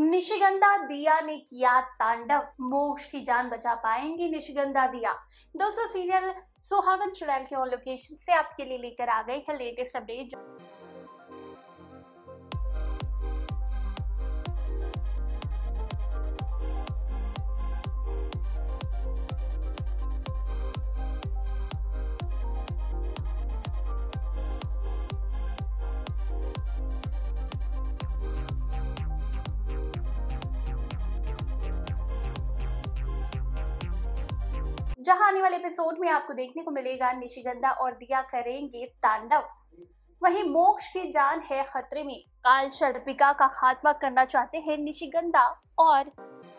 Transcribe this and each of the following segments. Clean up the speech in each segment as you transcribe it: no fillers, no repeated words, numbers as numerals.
निशिगंधा दिया ने किया तांडव, मोक्ष की जान बचा पाएंगी निशिगंधा दिया। दोस्तों, सीरियल सुहागन चुड़ैल के ऑन लोकेशन से आपके लिए लेकर आ गई है लेटेस्ट अपडेट। जहां आने वाले एपिसोड में आपको देखने को मिलेगा निशिगंधा और दिया करेंगे तांडव। वहीं मोक्ष की जान है खतरे में। काल सर्पिका का खात्मा करना चाहते हैं निशिगंधा और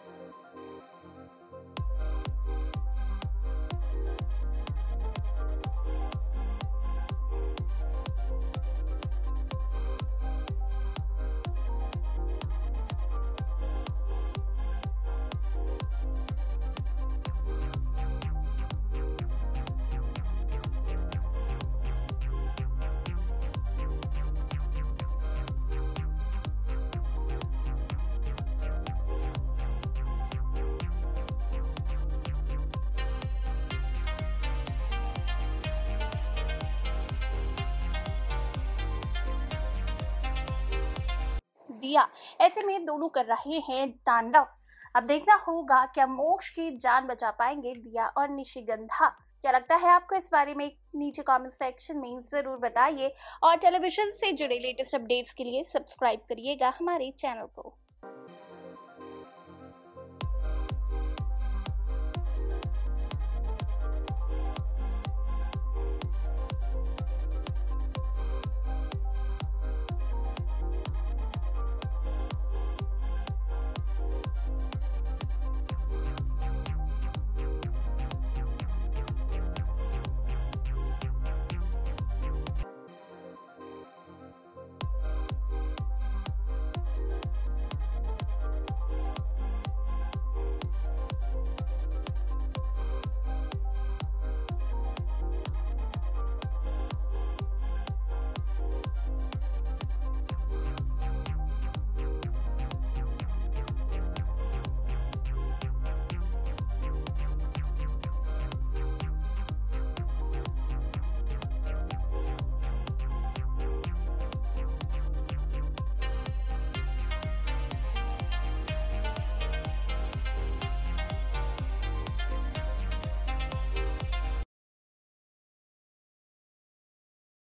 दिया। ऐसे में दोनों कर रहे हैं तांडव। अब देखना होगा क्या मोक्ष की जान बचा पाएंगे दिया और निशिगंधा। क्या लगता है आपको इस बारे में? नीचे कमेंट सेक्शन में जरूर बताइए और टेलीविजन से जुड़े लेटेस्ट अपडेट्स के लिए सब्सक्राइब करिएगा हमारे चैनल को।